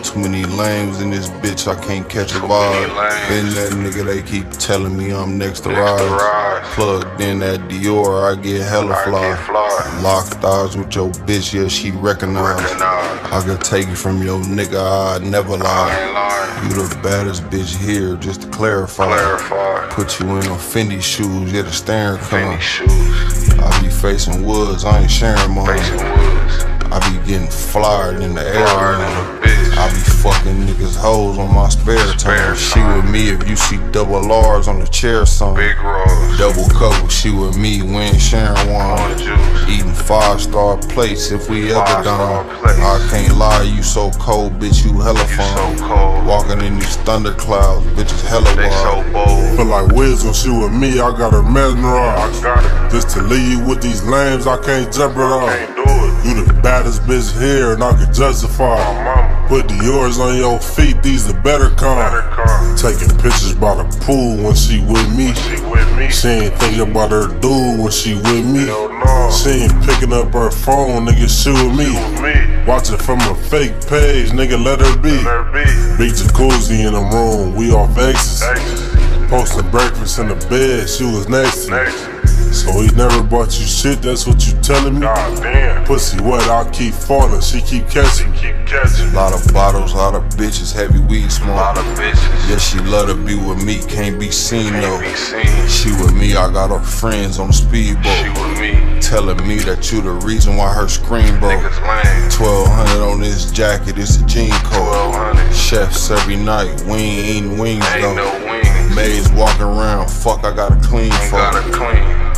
Too many lames in this bitch, I can't catch a vibe. Been that nigga, they keep telling me I'm next to rise. Plugged in that Dior, I get hella fly. Locked eyes with your bitch, yeah, she recognize. I could take it from your nigga, I'd never lie. You the baddest bitch here, just to clarify. Put you in them Fendi shoes, yeah, the staring come. I be facing woods, I ain't sharing mine. I be getting flyered in the air. I be fucking niggas hoes on my spare time. She with me if you see double R's on the chair song. Double couple, she with me, we ain't sharing one. Eating 5-star plates if we ever done. I can't lie, you so cold, bitch, you hella fun. Walking in these thunderclouds, bitches hella wild. Feel like Wiz when she with me, I got her mesmerized. Just to leave you with these lames, I can't jeopardize. You the baddest bitch here, and I can justify. Put the yours on your feet, these the better kind. Taking pictures by the pool when she with me. She ain't thinking about her dude when she with me. She ain't picking up her phone, nigga, she with me. Watch it from a fake page, nigga, let her be. Big jacuzzi in the room, we off ecstasy. Posting breakfast in the bed, she was next to me. So he never bought you shit, that's what you telling me? Pussy wet, I keep falling, she keep catching me. Lot of bottles, lot of bitches, heavy weed smoke. Yeah, she love to be with me, can't be seen though. She with me, I got her friends on the speedboat. Telling me that you the reason why her screen broke. 1200 on this jacket, it's a jean coat. Chefs every night, we ain't eating wings though. Maids walking around, fuck, I gotta clean fuck.